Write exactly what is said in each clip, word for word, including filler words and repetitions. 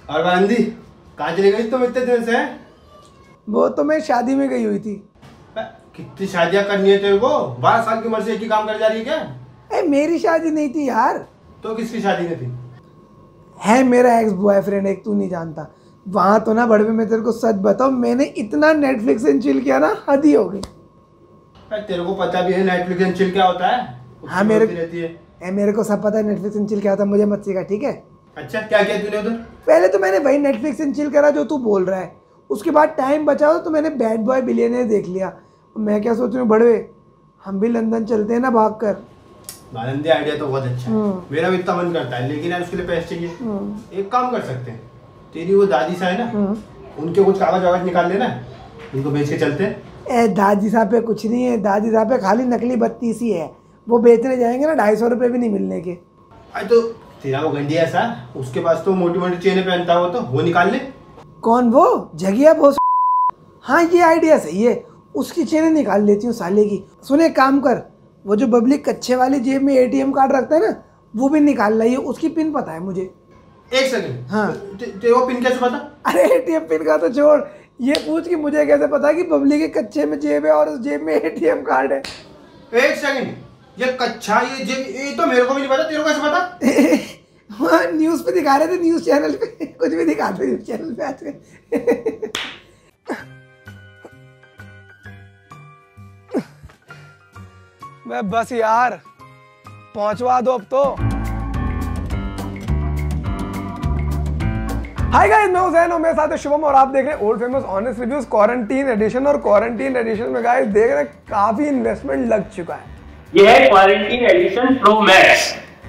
और बंदी कहाँ चली गई तुम इतने दिन से? वो तो मैं शादी में गई हुई थी। कितनी शादियां करनी है तेरे को? बारह साल की उम्र से एक ही काम कर जा रही है क्या? ए, मेरी शादी नहीं थी यार। तो किसकी शादी में थी? है मेरा एक्स बॉयफ्रेंड एक, तू नहीं जानता। वहां तो ना बड़वे में तेरे को सच बताओ, मैंने इतना नेटफ्लिक्स एंड चिल किया ना, हद ही हो गई। तेरे को पता भी है नेटफ्लिक्स एंड चिल क्या होता है? हाँ मेरे रहती है। ए, मेरे को सब पता है नेटफ्लिक्स एंड चिल क्या होता है, मुझे मत सिखा ठीक है। अच्छा क्या किया तूने उधर? पहले तो मैंने वही नेटफ्लिक्स एंड चिल करा जो तू बोल रहा है, उसके बाद टाइम बचा तो मैंने बैड बॉय बिलियनेयर देख लिया। मैं क्या सोच रही हूँ बड़वे, हम भी लंदन चलते हैं ना भाग कर। नालंदी आइडिया तो बहुत अच्छा है, मेरा भी इतना मन करता है, लेकिन यार उसके लिए पैसे चाहिए। एक काम कर सकते हैं, तेरी वो दादी सा है ना, उनके कुछ कागज वागज निकाल लेना, उनको बेच के चलते हैं। ए दादी साहब पे कुछ नहीं है, दादी साहब पे खाली नकली बत्ती सी है, वो बेचने जाएंगे ना ढाई सौ रुपये भी नहीं मिलने के। अरे तो तेरा वो गंडिया सा, उसके पास तो मोटी मोटी चेनें पहनता हो, तो वो निकाल ले। कौन वो जगिया बोस? हाँ ये आइडिया सही है, उसकी चेनें निकाल लेती हूँ साले की। सुने काम कर, वो जो बबली कच्चे वाली जेब में एटीएम कार्ड रखता है ना, वो भी निकाल लाइए, उसकी पिन पता है मुझे। एक सेकंड, हाँ तेरे को पिन कैसे पता? अरे एटीएम पिन का तो छोड़, ये पूछ कि मुझे कैसे पता कि बबली के कच्चे में जेब है और उस जेब में एटीएम कार्ड है। एक सेकंड, ये कच्चा ये जेब, ये तो मेरे को भी नहीं पता, तेरे को कैसे पता? हाँ न्यूज़ पे दिखा रहे थे, न्यूज़ चैनल पे कुछ भी दिखाते न्यूज़ चैनल पे आजकल। मैं बस यार पहुंचवा दो अब तो। हाय गाइस, मैं हुसैन और मेरे साथ है शुभम और आप देख रहे हैं old famous honest reviews quarantine edition. और क्वारंटीन एडिशन में गाइस देख रहे हैं काफी इन्वेस्टमेंट लग चुका है। ये है क्वारंटीन एडिशन प्रो मैक्स।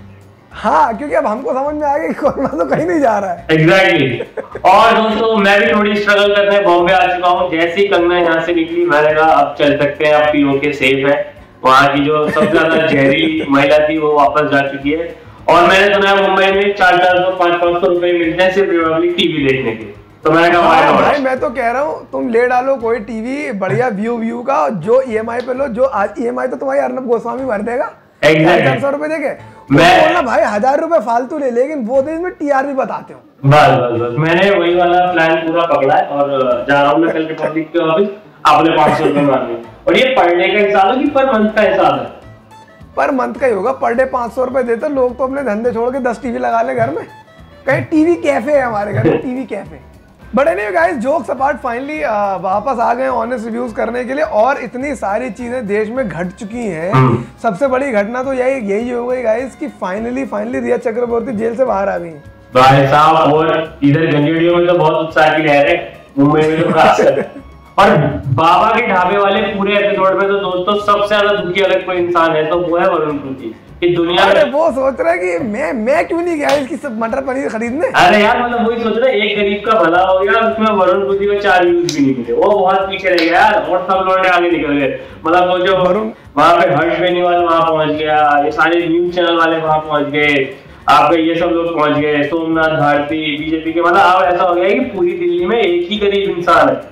हाँ क्योंकि अब हमको समझ में आ गया कि कोरोना तो कहीं नहीं जा रहा है। Exactly exactly. और दोस्तों मैं भी थोड़ी स्ट्रगल करने बॉम्बे आ चुका हूँ। जैसे ही कंगना यहाँ से निकली मैंने कहा अब चल सकते हैं, अब पीओ के सेफ है। वहाँ की जो सबसे ज्यादा जहरीली महिला थी वो वापस जा चुकी है। और मैंने सुना है मुंबई में चार चार सौ पाँच पाँच सौ रुपए मिलते हैं सिर्फ रिपब्लिक टीवी देखने के। तो मैंने कहा हाँ, भाई मैं तो कह रहा हूँ तुम ले डालो कोई टीवी बढ़िया व्यू व्यू का, जो ईएमआई पे लो, जो आज ईएमआई तो तुम्हारी अर्नब गोस्वामी भर देगा। चार सौ रुपए देके मैं बोलना भाई हजार रुपए फालतू ले, लेकिन वो दिन में टीआरपी बताते हो। बस बस बस मैंने वही वाला प्लान पूरा पकड़ा है और जा रहा हूँ मैं कल रिपब्लिक के ऑफिस अपने पाँच सौ रुपए मांगने। और ये पर डे का हिसाब है कि पर मंथ का हिसाब है? पर मंथ का ही होगा। पर डे पाँच सौ रुपए देते लोग तो अपने धंधे छोड़ के दस टीवी लगा ले घर में। कहीं टीवी कैफे है हमारे घर में, TV cafe. But anyway guys jokes apart, finally वापस आ गए ऑनेस्ट रिव्यूज करने के लिए। और इतनी सारी चीजें देश में घट चुकी हैं। सबसे बड़ी घटना तो यही यही हो गई गाइस कि finally finally Rhea Chakraborty jail से बाहर आ गई भाई साहब। और इधर गंजेड़ियों में तो बहुत उत्साह की लहर है, मुंबई में तो खासकर। और बाबा के ढाबे वाले पूरे एपिसोड में तो दोस्तों सबसे ज्यादा दुखी अगर कोई इंसान है तो वो है वरुण पूजी। कि दुनिया अरे वो सोच रहा है कि मैं मैं क्यों नहीं गया इसकी सब मटर पनीर खरीदने। अरे यार मतलब वही सोच रहे हैं, एक गरीब का भला हो गया, उसमें वरुण पूजी को चार व्यूज भी नहीं मिले, वो बहुत पीछे रह गया यार। और सब लोग आगे निकल गए। मतलब वो जो वरुण वहां पे हर्ष बेनीवाल वहां पहुंच गया, ये सारे न्यूज चैनल वाले वहां पहुंच गए, आपके ये सब लोग पहुंच गए, सोमनाथ भारती बीजेपी के। मतलब अब ऐसा हो गया कि पूरी दिल्ली में एक ही गरीब इंसान है,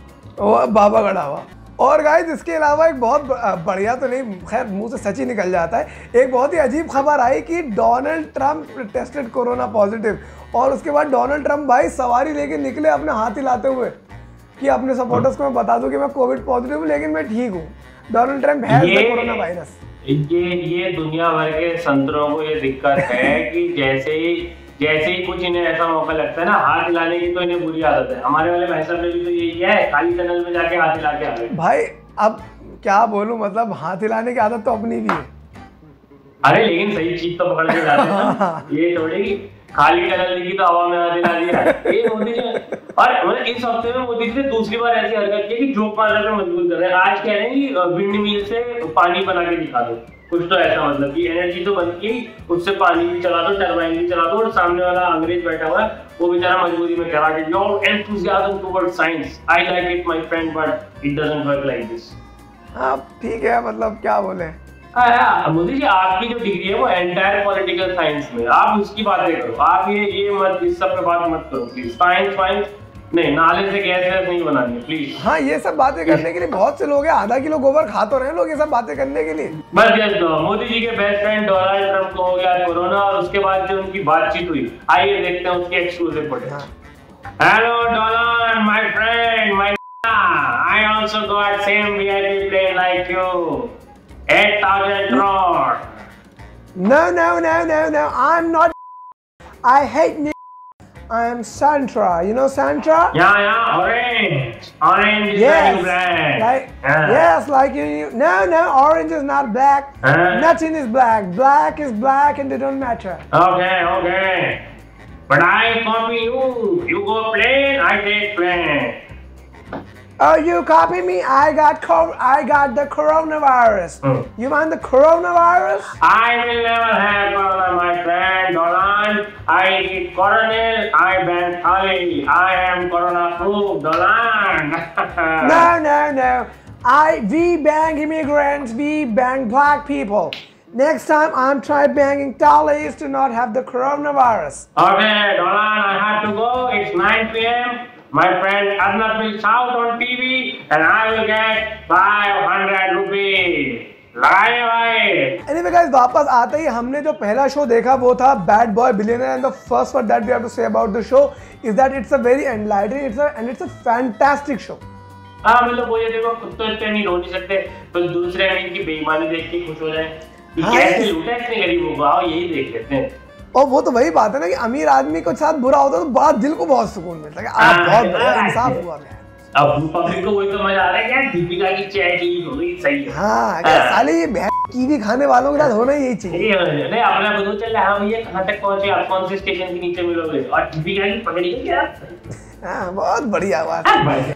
वो बाबा का ढाबा। और गाइस इसके अलावा एक बहुत बढ़िया तो नहीं, खैर मुंह से सच ही निकल जाता है, एक बहुत ही अजीब खबर आई कि Donald Trump tested corona positive. और उसके बाद डोनाल्ड ट्रंप भाई सवारी लेके निकले अपने हाथ हिलाते हुए कि अपने सपोर्टर्स को मैं बता दूं कि मैं कोविड पॉजिटिव हूं लेकिन मैं ठीक हूं। Donald Trump has the corona virus. ये ये दुनिया भर के संतरों को ये दिक्कत है कि जैसे ही जैसे ही कुछ इन्हें ऐसा मौका लगता है ना हाथ हिलाने की, तो इन्हें बुरी आदत है। हमारे वाले भाई साहब ने भी तो यही है, खाली टनल में जाके हाथ हिला के आ गए। भाई अब क्या बोलूं, मतलब हाथ हिलाने की आदत तो अपनी भी है। अरे लेकिन सही चीज तो पकड़ के जाते हैं, ये थोड़ी खाली टनल की तो हवा में हाथ हिला दिया। ये मोदी जी और मतलब इस हफ्ते में मोदी जी ने दूसरी बार ऐसी हरकत की कि जोक मारने पे मजबूर कर रहे हैं। आज कह रहे हैं कि विंड मिल से पानी बना के दिखा दो, कुछ तो ऐसा मतलब कि एनर्जी तो बन की, उससे पानी भी चला दो, टरबाइन भी चला दो। और सामने वाला अंग्रेज बैठा हुआ है, वो बेचारा मजबूरी में कह रहा है कि your enthusiasm towards science, I like it my friend but it doesn't work like this. हाँ ठीक है, मतलब क्या बोले। हाँ मोदी जी आपकी जो डिग्री है वो एंटायर पॉलिटिकल साइंस में, आप उसकी बातें करो। आप ये ये मत इस सब पे बात मत करो प्लीज। साइंस फाइंस नहीं, नाले से गैस वैस नहीं बनानी है प्लीज। हाँ, ये सब बातें करने के लिए बहुत से लोग हैं, आधा किलो गोबर खा तो रहे हैं लोग ये सब बातें करने के लिए। बस यस, मोदी जी के बेस्ट फ्रेंड डोनाल्ड ट्रंप को हो गया कोरोना और उसके बाद जो उनकी बातचीत हुई, आइए देखते हैं उसके exclusive footage. Hello Donald, my friend, my I also got same V I P plane like you, eight thousand crore. No, no, no, no, no, I'm not. I hate New. I am Santra. You know Santra? Yeah, yeah, orange. Orange is Yes. like black. Like Yeah. yes, like you. you- No, no, orange is not black. Huh? Nothing is black. Black is black, and they don't matter. Okay, okay. But I copy you. You go plane, I take plane. Oh, you copy me? I got co- I got the coronavirus. Hmm. You want the coronavirus? I will never have corona, my friend Dolan. I eat coronel, I ban thali. I am corona proof, Dolan. No, no, no. I we bang immigrants. We bang black people. Next time I'm trying banging Thalis to not have the coronavirus. Okay, Dolan, I have to go. It's nine p m My friend Arnab will shout on T V and I will get five hundred rupees. लगाइए भाई। Anyway guys, वापस आते ही हमने जो पहला show देखा वो था bad boy billionaire and the first word that we have to say about the show is that it's a very enlightening it's a and it's a fantastic show. हाँ, मतलब वो ये देखो, खुद तो इतने नहीं रो नहीं सकते, तो दूसरे अमीर की बेईमानी देख के खुश हो जाए कि हाँ, कैसे लूटा इसने गरीबों को, आओ यही देख लेते हैं। और वो तो वही बात है ना कि अमीर आदमी के साथ बुरा होता है तो बड़ा दिल को बहुत सुकून मिलता है कि आप हाँ, बहुत बढ़िया हाँ, इंसाफ हाँ। हुआ है। अब पब्लिक को वही समझ आ रहा है कि दीपिका की चैट ही हो गई, सही है। हाँ, क्या हाँ। साले ये भैंस कीवी खाने वालों के साथ होना यही चाहिए। ये नहीं, अपना पता चल रहा है हम ये कहाँ तक पहुंचे, आप कौन से स्टेशन के नीचे मिलोगे और दीपिका की पकड़ी है क्या? हाँ, बहुत बढ़िया बात हाँ, है। भाई।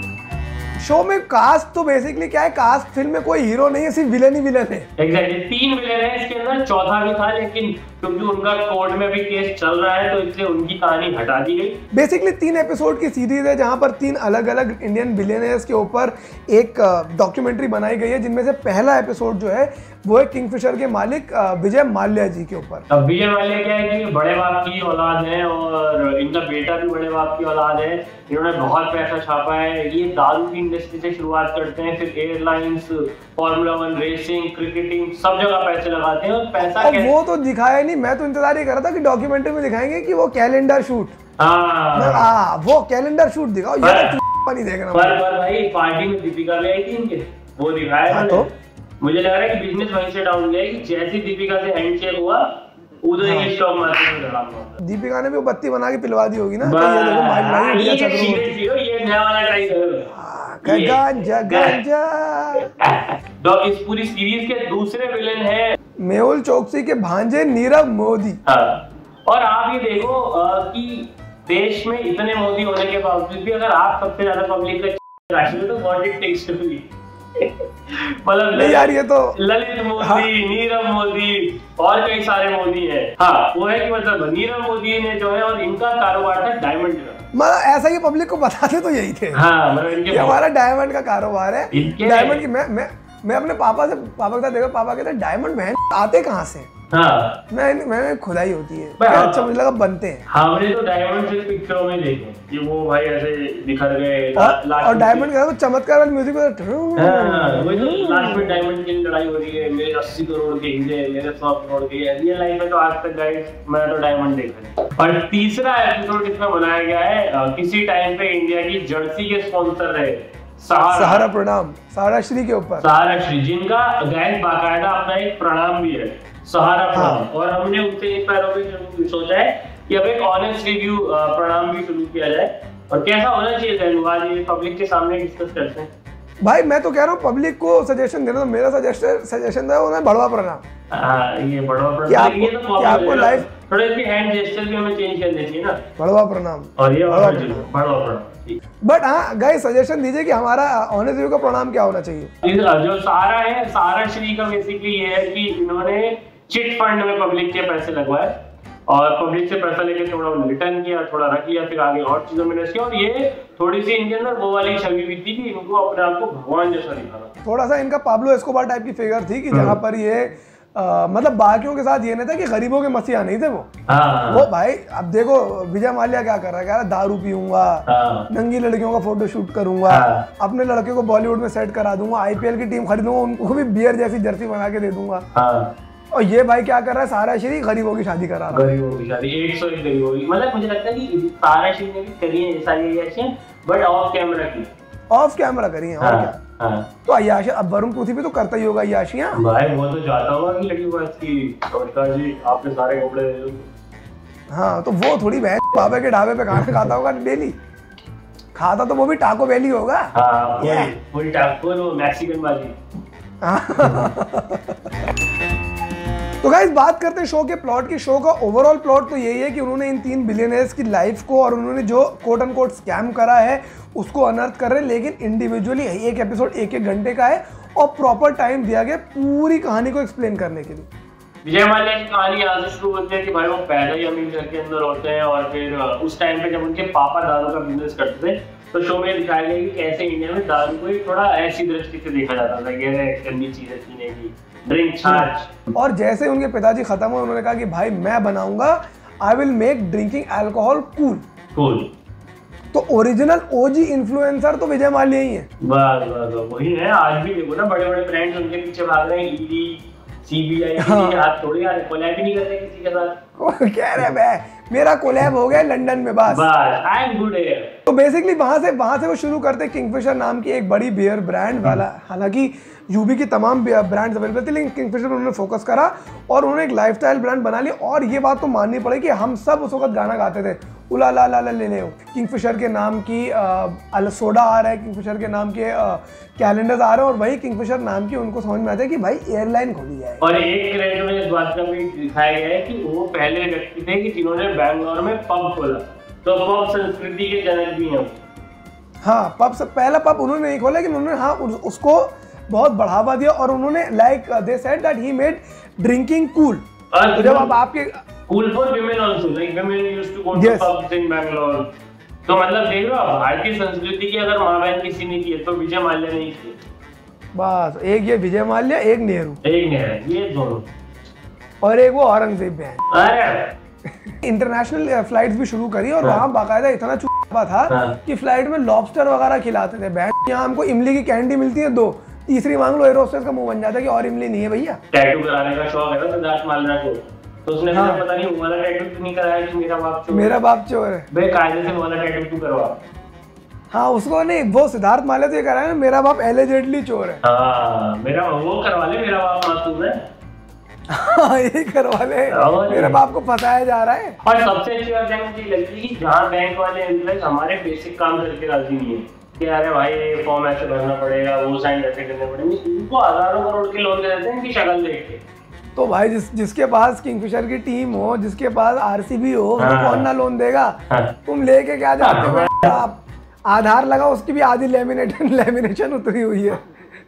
शो में कास्ट तो बेसिकली क्या है, कास्ट फिल्म में कोई हीरो नहीं है, सिर्फ विलन ही विलन है। एग्जैक्टली, तीन विलेन है इसके अंदर, चौथा भी था लेकिन क्योंकि उनका कोर्ट में भी केस चल रहा है तो इसलिए उनकी कहानी हटा दी गई। बेसिकली तीन एपिसोड की सीरीज है जहां पर तीन अलग अलग इंडियन बिलियनर्स के ऊपर एक डॉक्यूमेंट्री बनाई गई है, जिनमें से पहला एपिसोड जो है वो है किंगफिशर के मालिक अ, विजय माल्या जी के ऊपर। अब विजय माल्या क्या है कि बड़े बाप की औलाद है और इनका बेटा भी बड़े बाप की औलाद है, इन्होंने बहुत पैसा छापा है। ये दारू की इंडस्ट्री से शुरुआत करते हैं, फिर airlines, formula one racing, cricketing, सब जगह पैसे लगाते हैं और पैसा और कैसे... वो तो दिखाया नहीं, मैं तो इंतजार ही कर रहा था कि डॉक्यूमेंट्री में दिखाएंगे कि वो कैलेंडर शूट, हाँ, हाँ वो कैलेंडर शूट दिखाओ, ये तो नहीं देखना। पर पर भाई पार्टी में दीपिका भी आई थी इनके, वो दिखाया हाँ, इन्होंने। तो? मुझे लग रहा है कि बिजनेस वहीं से डाउन गया कि जैसी दीपिका से हैंडशेक हुआ उधर ही स्टॉक मार्केट में धड़ाम हुआ। दीपिका ने भी वो बत्ती बना के पिलवा दी होगी ना, बस, तो ये देखो माइक माइक ये इंडिया चल रही सीरियस हीरो, ये नया वाला ट्राई करो। गांजा गांजा। तो इस पूरी सीरीज के दूसरे विलेन है मेहुल चोकसी के भांजे नीरव मोदी। हाँ, और आप ये देखो अ, कि देश में इतने मोदी होने के बावजूद भी अगर आप सबसे ज्यादा पब्लिक का राशि तो what it takes to be, मतलब नहीं यार ये तो ललित मोदी, हाँ। नीरव मोदी और कई सारे मोदी हैं। हाँ, वो है कि मतलब नीरव मोदी ने जो है, और इनका कारोबार था डायमंड का। मतलब ऐसा ही पब्लिक को बताते तो यही थे। हाँ, मतलब इनके ये हमारा डायमंड का कारोबार है। इनके- डायमंड की मैं मैं मैं अपने पापा से पापा के साथ देखा, पापा कहते हैं डायमंड बहन आते कहाँ से? हाँ, मैं मैं खुदाई होती है। भाई, क्या हाँ। अच्छा मुझे लगा बनते हैं। हमने तो डायमंड सिर्फ पिक्चरों में देखे कि वो भाई ऐसे निखर गए और, लास्ट और में- डायमंड का वो चमत्कार वाली म्यूजिक हाँ, वही तो लास्ट में डायमंड की लड़ाई हो रही है, मेरे अस्सी करोड़ के हीरे, मेरे सौ करोड़ के। रियल लाइफ में तो आज तक गाइस मैं तो डायमंड देखा है। और तीसरा एपिसोड इसमें बनाया गया है अ, किसी टाइम पे इंडिया की जर्सी के स्पॉन्सर रहे सहारा सहारा प्रणाम, सहारा श्री के ऊपर। सहारा श्री, जिनका गाइस बाकायदा अपना एक प्रणाम भी है, सहारा प्रणाम। और हमने उनसे इस पैरों पे सोचा है कि अब एक ऑनेस्ट रिव्यू प्रणाम भी शुरू किया जाए और कैसा होना चाहिए जैनू, आज ये पब्लिक के सामने डिस्कस करते हैं। भाई मैं तो कह रहा हूँ पब्लिक को सजेशन देना, तो मेरा सजेशन सजेशन है उन्हें बड़वा प्रणाम। हाँ, ये बड़वा कि प्रणाम, आपको- ये तो कि कॉपी आपको हो जाएगा। लाइफ- थोड़ा इसके हैंड जेस्चर भी हमें चेंज करने चाहिए ना, बड़वा प्रणाम। और ये बड़वा और प्रणाम। बड़वा प्रणाम। बट हाँ गाइस सजेशन दीजिए कि हमारा ऑनेस्ट रिव्यू का प्रणाम क्या होना चाहिए। इस- जो सहारा है, सहारा श्री का बेसिकली ये है कि इन्होंने चिट फंड में पब्लिक के पैसे लगवाए और पब्लिक से पैसा लेके थोड़ा रिटर्न किया, थोड़ा रख लिया, फिर आगे और चीजों में इन्वेस्ट किया। और ये थोड़ी सी इनके अंदर वो वाली छवि भी थी कि इनको अपने आप को भगवान जैसा दिखाना। थोड़ा सा इनका पाब्लो एस्कोबार टाइप की फिगर थी कि जहाँ पर ये आ, मतलब बाकियों के साथ ये नहीं था कि गरीबों के मसीहा नहीं थे वो। हाँ, वो भाई अब देखो विजय माल्या क्या कर रहा है, कह रहा है दारू पीऊंगा, हाँ, नंगी लड़कियों का फोटो शूट करूंगा, हाँ, अपने लड़के को बॉलीवुड में सेट करा दूंगा, आईपीएल की टीम खरीदूंगा, उनको भी बियर जैसी जर्सी बना के दे दूंगा। हाँ। और ये भाई क्या कर रहा है, सारा श्री गरीबों की शादी करा रहा है। गरीबों की शादी एक सौ एक गरीबों की, मतलब मुझे लगता है कि तारा श्री ने भी करी है सारी अय्याशियां, बट ऑफ कैमरा की, ऑफ कैमरा करी है। और हाँ, क्या हाँ। तो अय्याशी, अब वरुण पृथ्वी भी तो करता ही होगा अय्याशियां। भाई वो तो चाहता होगा कि लड़की को इसकी नमस्कार जी आपने सारे कपड़े दे दो। हाँ तो वो थोड़ी बहन बाबा के ढाबे पे खाना खाता होगा डेली, खाता तो वो भी टाको बेली होगा। हाँ, फुल फुल टाको, वो मैक्सिकन वाली। तो गाइस बात करते हैं शो के प्लॉट की। शो का ओवरऑल प्लॉट तो यही है कि उन्होंने इन तीन बिलियनर्स की लाइफ को और उन्होंने जो कोट एंड कोट स्कैम करा है उसको अनर्थ कर रहे हैं, लेकिन इंडिविजुअली एक एपिसोड एक एक घंटे का है और प्रॉपर टाइम दिया गया पूरी कहानी को एक्सप्लेन करने के लिए। विजय माल्या की कहानी यहाँ से शुरू होती है कि भाई वो पैदा ही अमीर घर के अंदर होते हैं और फिर उस टाइम पे जब उनके पापा दारू का बिजनेस करते थे तो शो में दिखाया गया कि कैसे इंडिया में दारू को एक थोड़ा ऐसी दृष्टि से देखा जाता था, ये गंदी चीजें पीने की, ड्रिंक चार्ज। और जैसे उनके पिताजी खत्म हुए उन्होंने कहा कि भाई मैं बनाऊंगा, I will make drinking alcohol cool. Cool. तो ओरिजिनल ओजी इन्फ्लुएंसर तो विजय माल्या ही है। बस बस वही है। आज भी देखो ना बड़े बड़े ब्रांड्स उनके पीछे भाग रहे हैं, ईडी, सीबीआई, हाथ थोड़ी यार कोलैब भी नहीं कर रहे किसी के साथ। कह रहे मैं मेरा कोलैब हो गया लंदन में, बस बस आई एम गुड हियर। तो बेसिकली वहां से वहां से वो शुरू करते किंगफिशर नाम की एक बड़ी बियर ब्रांड वाला, हालांकि यूबी की तमाम ब्रांड्स अवेलेबल थी लेकिन किंगफिशर पर उन्होंने फोकस करा और उन्होंने एक लाइफस्टाइल ब्रांड बना लिया। और ये बात तो माननी पड़ेगी कि हम सब उस वक्त गाना गाते थे, उला ला ला ला ले ले। किंगफिशर के नाम की अल सोडा आ रहा है, किंगफिशर के नाम के कैलेंडर्स आ रहे हैं और वही किंगफिशर नाम की उनको समझ में आता है कि भाई एयरलाइन खोली जाए। और एक क्रेडिट में इस बात का भी दिखाया गया है कि वो पहले व्यक्ति थे कि जिन्होंने बैंगलोर में पब खोला, तो पब संस्कृति के जनक भी हैं। हाँ पब से पहला पब उन्होंने नहीं खोला लेकिन उन्होंने हाँ उसको बहुत बढ़ावा दिया और उन्होंने like they said that he made drinking cool. तो जब अब आपके cool for women also, like women used to go to pubs in Bangalore. तो मतलब देख रहे हो भारतीय संस्कृति की अगर मां बहन किसी ने की है तो विजय माल्या ने ही की। बस एक ये विजय माल्या, एक नेहरू, एक नेहरू, ये दोनों, और एक वो औरंगजेब बहन। अरे इंटरनेशनल फ्लाइट्स भी शुरू करी और वहाँ बाकायदा इतना चुपा था कि फ्लाइट में लॉबस्टर वगैरह खिलाते थे। बहन यहाँ हमको इमली की कैंडी मिलती है दो, तीसरी मांग लो एयर होस्टेस का मुंह बन जाता है कि और इमली नहीं है भैया। टैटू कराने का शौक है ना सिद्धार्थ माल्या को, तो उसने हाँ। पता नहीं वो वाला टैटू क्यों नहीं कराया कि मेरा बाप चोर, मेरा बाप चोर है, बेकायदे से वाला टैटू क्यों करवा। हाँ उसको नहीं, वो सिद्धार्थ माल्या से कराया ना मेरा बाप एलिजेंटली चोर है। हाँ मेरा वो करवा ले, मेरा बाप मासूम है। हाँ ये करवा ले, मेरे बाप को फंसाया जा रहा है। और सबसे अच्छी बात मुझे लगती है कि जहाँ बैंक वाले एम्प्लॉइज हमारे बेसिक काम करके राजी नहीं है कि अरे भाई ये फॉर्म ऐसे भरना पड़ेगा, वो साइन ऐसे करने पड़ेंगे, उनको हजारों करोड़ के लोन दे देते हैं इनकी शक्ल देख के। तो भाई जिस जिसके पास किंगफिशर की टीम हो, जिसके पास आरसीबी हो, हाँ। तो कौन ना लोन देगा। हाँ। तुम लेके क्या जाते हो, हाँ। आप आधार लगा उसकी भी आधी लेमिनेशन लेमिनेशन उतरी हुई है,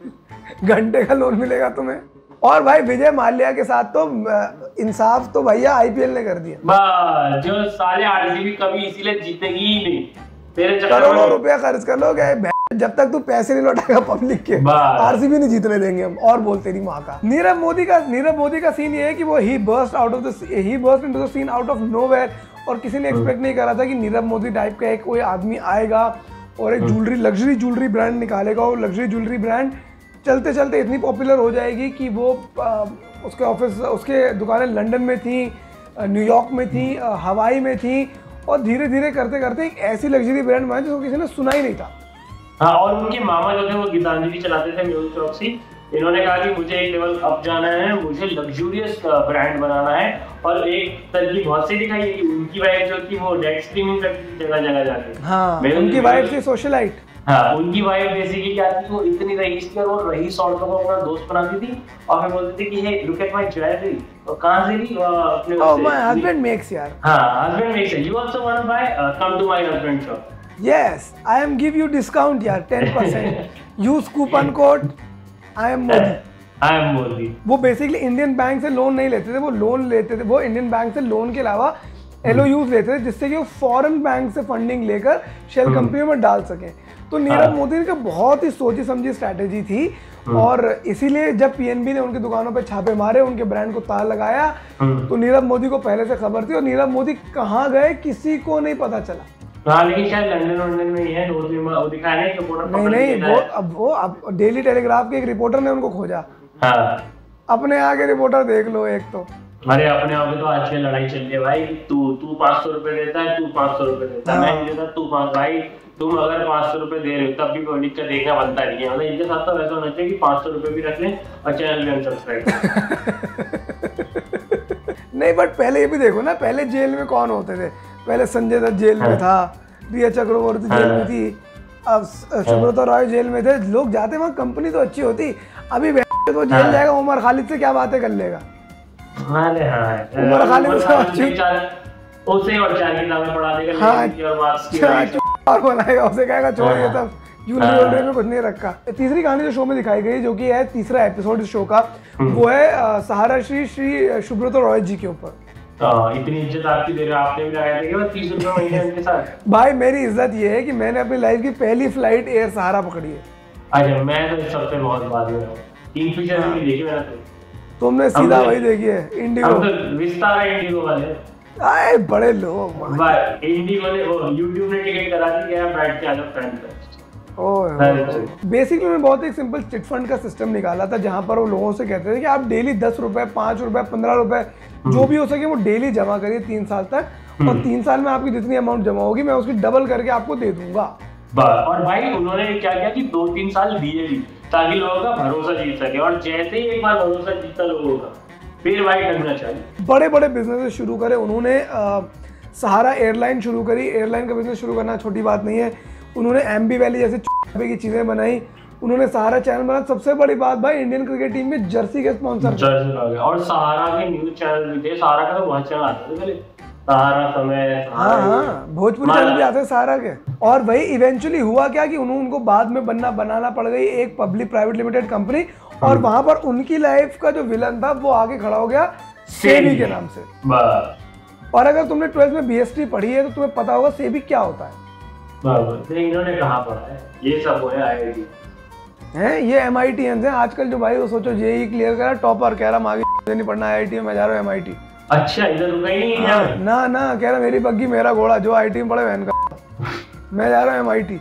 घंटे का लोन मिलेगा तुम्हें। और भाई विजय माल्या के साथ तो इंसाफ तो भैया आईपीएल ने कर दिया। बस जो साले आरसीबी कभी इसीलिए जीतेगी ही नहीं, तेरे करोड़ों रुपया खर्च कर लो गए, जब तक तू पैसे नहीं लौटाएगा पब्लिक के आरसीबी नहीं जीतने देंगे हम। और बोल तेरी माँ का। नीरव मोदी का नीरव मोदी का सीन ये है कि वो he burst out of the he burst into the scene out of nowhere और किसी ने एक्सपेक्ट नहीं करा था कि नीरव मोदी टाइप का एक कोई आदमी आएगा और एक ज्वेलरी लग्जरी ज्वेलरी ब्रांड निकालेगा और लग्जरी ज्वेलरी ब्रांड चलते चलते इतनी पॉपुलर हो जाएगी कि वो आ, उसके ऑफिस उसके दुकानें लंदन में थी, न्यूयॉर्क में थी, हवाई में थी और धीरे धीरे करते करते एक ऐसी लग्जरी ब्रांड बनी जिसको किसी ने सुना ही नहीं था। हाँ और उनके मामा जो थे वो गीतांजलि चलाते थे म्यूजिक शॉप से, इन्होंने कहा कि मुझे एक लेवल अप जाना है, मुझे लग्जूरियस ब्रांड बनाना है और एक तरकीब बहुत सी दिखाई है कि उनकी वाइफ जो थी वो डेट स्ट्रीमिंग करती थी जगह जगह जाके। हाँ, उनकी वाइफ थी सोशलाइट। हाँ उनकी वाइफ बेसिकली क्या थी, वो इतनी रईस थी और वो रईस औरतों को अपना दोस्त बनाती थी और फिर बोलती थी कि hey look at my jewellery, तो कहां से ली अपने ओह माय हस्बैंड मेक्स यार। हां husband makes, you also want to buy, come to my husband shop, yes I am give you discount यार ten percent, use coupon code I am Modi, I am Modi. वो basically Indian bank से loan नहीं लेते थे, वो loan लेते थे वो इंडियन बैंक से लोन के अलावा एलओयूज लेते थे जिससे कि वो फॉरेन बैंक से फंडिंग लेकर शेल कंपनी में डाल सकें। तो नीरव मोदी की बहुत ही सोची समझी स्ट्रैटेजी थी और इसीलिए जब पीएनबी ने उनकी दुकानों पे छापे मारे, उनके ब्रांड को ताला लगाया, तो नीरव मोदी को पहले से खबर थी और नीरव मोदी कहाँ गए किसी को नहीं पता चला। हाँ, लेकिन शायद लंदन लंदन में ही है, वो दिखाने के रिपोर्टर नहीं नहीं वो अब वो अब डेली टेलीग्राफ के एक रिपोर्टर ने उनको खोजा। हाँ, अपने आगे रिपोर्टर देख लो एक तो। अरे अपने आप तो आजकल लड़ाई चल रही है भाई, तू तू पाँच सौ रुपए देता है, तू पाँच सौ रुपए देता है, मैं नहीं देता, तू पाँच। भाई तुम अगर पाँच सौ रुपए दे रहे हो तब भी पब्लिक का देखना बनता नहीं है। मतलब इनके साथ तो वैसा होना चाहिए कि पाँच सौ रुपए भी रख लें और चैनल भी अनसब्सक्राइब। नहीं बट पहले ये भी देखो ना, पहले जेल में कौन होते थे? पहले संजय दत्त जेल में था, रिया चक्रवर्ती जेल में थी, अब सुब्रता रॉय जेल में थे। लोग जाते वहाँ, कंपनी तो अच्छी होती। अभी तो जेल जाएगा, उमर खालिद से क्या बातें कर लेगा? अरे हाँ, उमर खालिद से उसे और चार किताबें पढ़ा देगा, और बनाएगा, उसे कहेगा छोड़ ये सब ज्वेलरी वोलरी में कुछ नहीं रखा। तीसरी कहानी जो शो में दिखाई गई, जो कि है तीसरा एपिसोड इस शो का, वो है सहारा श्री श्री सुब्रता रॉय जी के ऊपर। इतनी इज्जत आपकी दे रहे हो, आपने भी लगाया था तीस रुपए महीने उनके साथ। भाई मेरी इज्जत ये है कि मैंने अपनी लाइफ की पहली फ्लाइट एयर सहारा पकड़ी है। अच्छा, मैं तो इस सबसे बहुत बाद में हूँ, किंगफिशर भी देखी मैंने तो। तुमने सीधा वही देखी है, इंडिगो। हम तो विस्तारा इंडिगो वाले। आए बड़े लोग भाई, इंडिगो ने वो यूट्यूब ने टिकट करा दी, क्या बैठ के आ जाओ फ्रेंड पे। बेसिकली उन्होंने बहुत एक सिंपल चिट फंड का सिस्टम निकाला था, जहां पर वो लोगों से कहते थे कि आप डेली दस रुपए, पांच रुपए, पंद्रह रुपए, जो भी हो सके वो डेली जमा करिए तीन साल तक, और तीन साल में आपकी जितनी अमाउंट जमा होगी मैं उसकी डबल करके आपको दे दूंगा। और भाई उन्होंने क्या किया कि दो तीन साल दिए भी, ताकि लोगों का भरोसा जीत सके, और जैसे ही एक बार भरोसा जीता लोगों का, फिर भाई करना चाहिए। बड़े बड़े बिजनेस शुरू करे उन्होंने। आ, सहारा एयरलाइन शुरू करी। एयरलाइन का बिजनेस शुरू करना छोटी बात नहीं है। उन्होंने एमबी वैली जैसे की चीजें बनाई। उन्होंने सहारा चैनल बनाया। सबसे बड़ी बात भाई, इंडियन क्रिकेट टीम में जर्सी के स्पॉन्सर जर्सी आ गया, और सहारा के न्यूज चैनल भी थे। सहारा का तो बहुत चैनल आते थे पहले, सहारा समय, हाँ हाँ भोजपुरी चैनल भी आते हैं सहारा के। और वही इवेंचुअली हुआ क्या कि उन्होंने उनको बाद में बनना बनाना पड़ गई एक पब्लिक प्राइवेट लिमिटेड कंपनी, और वहां पर उनकी लाइफ का जो विलन था वो आगे खड़ा हो गया सेबी के नाम से। और अगर तुमने ट्वेल्थ में बीएसटी पढ़ी है तो तुम्हें पता होगा सेबी क्या होता है। इन्होंने कहाँ पढ़ा है ये सब? है आईआईटी हैं, ये एमआईटी हैं आजकल जो भाई, वो सोचो जेई क्लियर करा, टॉपर, कह रहा आगे नहीं पढ़ना आईआईटी में, मैं जा रहा हूँ एमआईटी। अच्छा, इधर रुका ही नहीं है? ना ना, कह रहा मेरी बग्गी मेरा घोड़ा, जो आईटी में पढ़े बहन का, मैं जा रहा हूँ एमआईटी।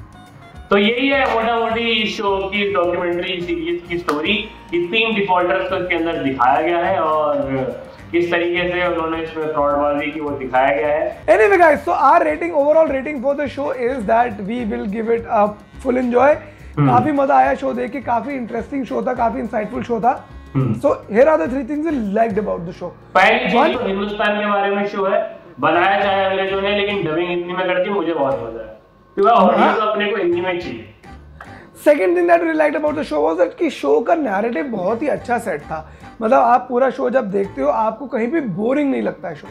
तो यही है मोटा मोटी शो की डॉक्यूमेंट्री सीरीज की स्टोरी। तीन डिफॉल्टर्स को इसके अंदर दिखाया गया है और किस तरीके से उन्होंने इसमें फ्रॉडबाजी की वो दिखाया गया है। Anyway guys, so our rating, overall rating for the show is that we will give it a full enjoy. काफी मजा आया शो देख के, काफी इंटरेस्टिंग शो था, काफी इंसाइटफुल शो था। So here are the three things I liked about the show. पहली चीज तो हिंदुस्तान के बारे में शो है, बनाया चाहे अंग्रेजों ने, लेकिन डबिंग हिंदी में करके मुझे बहुत मजा आया, क्योंकि ऑडियंस को अपने को हिंदी में चाहिए। Second thing that we liked about the show was that कि शो का नैरेटिव बहुत ही अच्छा सेट था। मतलब आप पूरा शो जब देखते हो आपको कहीं भी बोरिंग नहीं लगता है show.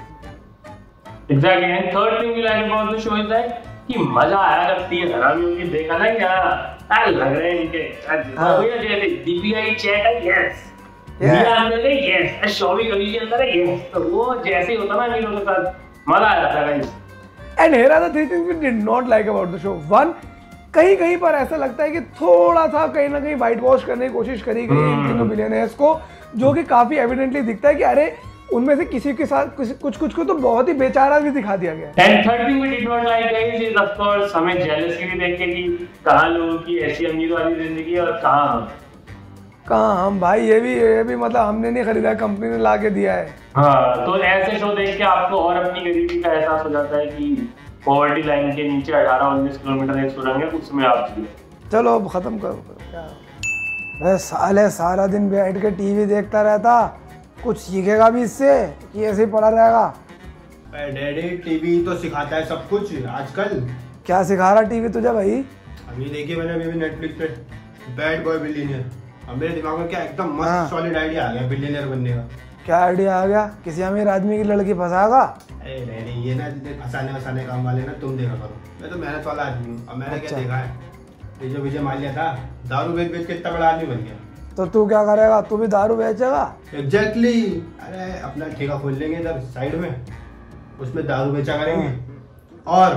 Exactly. And third thing we like about the show is that कि मजा आया जब तीन हरामियों की देखा ना, क्या आ लग रहे हैं इनके, भैया जैसे डीपीआई चैट है, यस दिया अंदर है, यस शोभी गली के अंदर है, यस, तो वो जैसे ही होता ना हीरो के साथ मजा आ जाता है guys. And here are the three things we did not like about the show. One, कहीं कहीं पर ऐसा लगता है कि थोड़ा सा कहीं ना कहीं व्हाइट वॉश करने की कोशिश करी गई इन तीनों बिलियनर्स को, जो कि काफी एविडेंटली दिखता है कि अरे उनमें से किसी के साथ कुछ कुछ कुछ को तो बहुत ही बेचारा भी दिखा दिया गया। And third thing we did not like guys is of course हमें जेलसी भी देख के कि कहाँ लोगों की ऐसी अमीर वाली जिंदगी और कहाँ हम कहाँ हम भाई, ये भी ये भी मतलब हमने नहीं खरीदा, कंपनी ने ला के दिया है। हाँ, तो ऐसे शो देख के आपको और अपनी गरीबी का एहसास हो जाता है कि पॉवर्टी लाइन के नीचे अठारह उन्नीस किलोमीटर एक सुरंग है, उसमें आप जी। चलो अब खत्म करो क्या, मैं साले सारा दिन बैठ के टीवी देखता रहता, कुछ सीखेगा भी इससे कि ऐसे ही पड़ा रहेगा? डैडी टीवी तो सिखाता है सब कुछ आजकल। क्या सिखा रहा टीवी तुझे भाई? अभी देखिए मैंने अभी नेटफ्लिक्स पे बैड बॉय बिलियनियर, अब मेरे दिमाग में क्या एकदम मस्त सॉलिड आइडिया आ गया बिलियनियर बनने का। क्या आइडिया आ गया? किसी अमीर आदमी की लड़की फंसाएगा? अरे नहीं, ये ना फंसाने वसाने काम वाले ना तुम देखा करो, मैं तो मेहनत वाला आदमी हूँ। अब मैंने अच्छा। क्या देखा है, ये जो विजय माल्या था दारू बेच बेच के इतना बड़ा आदमी बन गया, तो तू क्या करेगा? तू भी दारू बेचेगा? Exactly exactly. अरे अपना ठेका खोल लेंगे इधर साइड में, उसमें दारू बेचा करेंगे और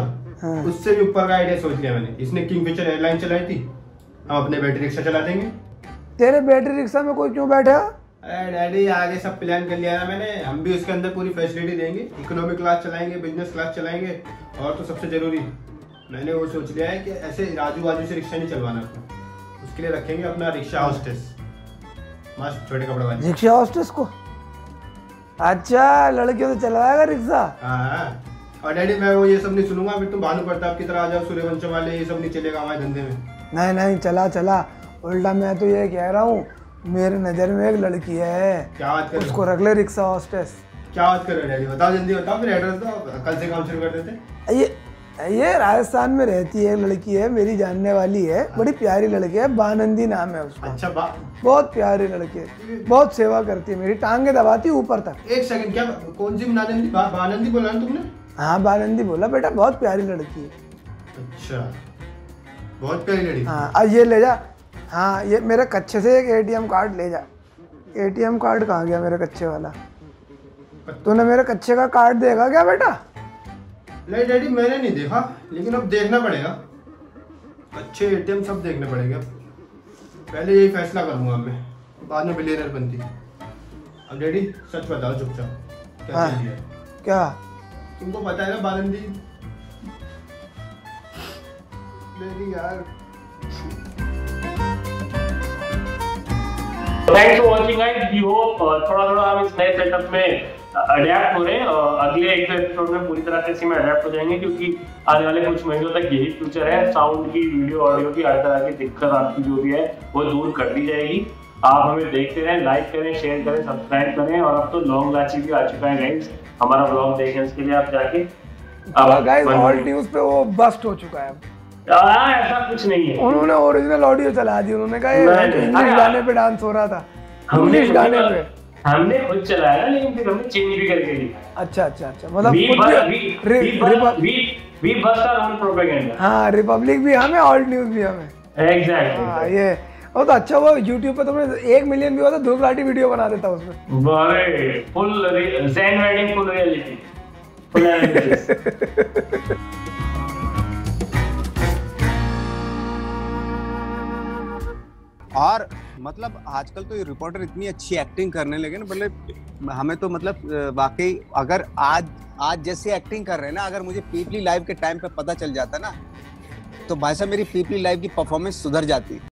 हाँ। उससे भी ऊपर का आइडिया सोच लिया मैंने। इसने किंगफिशर एयरलाइन चलाई थी, हम अपने बैटरी रिक्शा चला देंगे। तेरे बैटरी रिक्शा में कोई क्यों बैठा? अरे डैडी आगे सब प्लान कर लिया ना मैंने, हम भी उसके अंदर पूरी फैसिलिटी देंगे, इकोनॉमिक क्लास चलाएंगे, बिजनेस क्लास चलाएंगे, और तो सबसे जरूरी मैंने वो सोच लिया है कि ऐसे राजू बाजू से रिक्शा नहीं चलवाना अपना, उसके लिए रखेंगे अपना रिक्शा हॉस्टेस, मस्त छोटे कपड़े वाली रिक्शा हॉस्टेस को। अच्छा, लड़कियों से चलाएगा रिक्शा? हाँ। और डैडी मैं वो ये सब नहीं सुनूंगा, फिर तुम भानु प्रताप की तरह आ जाओ, सूर्यवंशम वाले, ये सब नहीं चलेगा हमारे धंधे में। नहीं नहीं, चला चला। उल्टा मैं तो ये कह रहा हूँ, मेरे नजर में एक लड़की है, क्या बात कर रहे हो? उसको रख ले रिक्शा हॉस्टेस। क्या बात कर रहे हो डैडी, बताओ जल्दी बताओ, फिर एड्रेस दो, कल से काम शुरू कर देते। ये ये राजस्थान में रहती है लड़की है, मेरी जानने वाली है, बड़ी प्यारी लड़की है, बानंदी नाम है उसका। अच्छा बा बहुत प्यारी लड़की है, बहुत सेवा करती है, मेरी टांगे दबाती है ऊपर तक। एक सेकंड, क्या कौन सी बानंदी बा, बानंदी बोला ना तुमने? हाँ बानंदी बोला बेटा, बहुत प्यारी लड़की है। अच्छा, बहुत प्यारी लड़की। हाँ अब ये ले जा। हाँ ये मेरे कच्चे से एक एटीएम कार्ड ले जा। एटीएम कार्ड कहाँ गया मेरे कच्चे वाला? तूने मेरे कच्चे का कार्ड देगा क्या बेटा? नहीं डैडी मैंने नहीं देखा, लेकिन अब देखना पड़ेगा, अच्छे एटीएम सब देखने पड़ेगा। पहले यही फैसला करूंगा मैं, बाद में बिलियनर बनती। अब डैडी सच बताओ चुपचाप, क्या हाँ। चल रहा है? क्या? तुमको पता है ना बानंदी मेरी यार। Thanks for watching guys, we hope थोड़ा थोड़ा हम इस नए सेटअप में अडेप्ट हो रहे हैं, और अगले एक एपिसोड में पूरी तरह से इसी में अडेप्ट हो जाएंगे, क्योंकि आने वाले कुछ महीनों तक यही फ्यूचर है। साउंड की, वीडियो ऑडियो की, हर तरह की दिक्कत आपकी जो भी है वो दूर कर दी जाएगी। आप हमें देखते रहें, लाइक करें, शेयर करें, सब्सक्राइब करें, और अब तो लॉन्ग लाची भी आ चुका है गाइस, हमारा ब्लॉग देखें, इसके लिए आप जाके गाइस ऑल न्यूज़ पे वो बस्ट हो चुका है। आ, ऐसा कुछ नहीं है, उन्होंने ओरिजिनल ऑडियो चला दी, उन्होंने कहा ये नहीं, इंग्लिश नहीं, गाने पे डांस हो रहा था, हमने इंग्लिश गाने पे। हमने खुद चलाया, लेकिन फिर हमने चेंज भी करके दिया। अच्छा अच्छा अच्छा, मतलब We खुद bust- भी we- re- we bust- repub- we- we bust our own propaganda. हाँ रिपब्लिक भी हमें, ऑल न्यूज़ भी हमें। Exactly. हाँ ये वो तो अच्छा, वो यूट्यूब पे तुमने एक मिलियन भी हुआ तो धूप लाठी वीडियो बना देता उसमें। अरे full zen wedding, full reality, full analysis. और मतलब आजकल तो ये रिपोर्टर इतनी अच्छी एक्टिंग करने लगे ना, मतलब हमें तो मतलब वाकई अगर आज आज जैसे एक्टिंग कर रहे हैं ना, अगर मुझे पीपली लाइव के टाइम पे पता चल जाता ना, तो भाई साहब मेरी पीपली लाइव की परफॉर्मेंस सुधर जाती।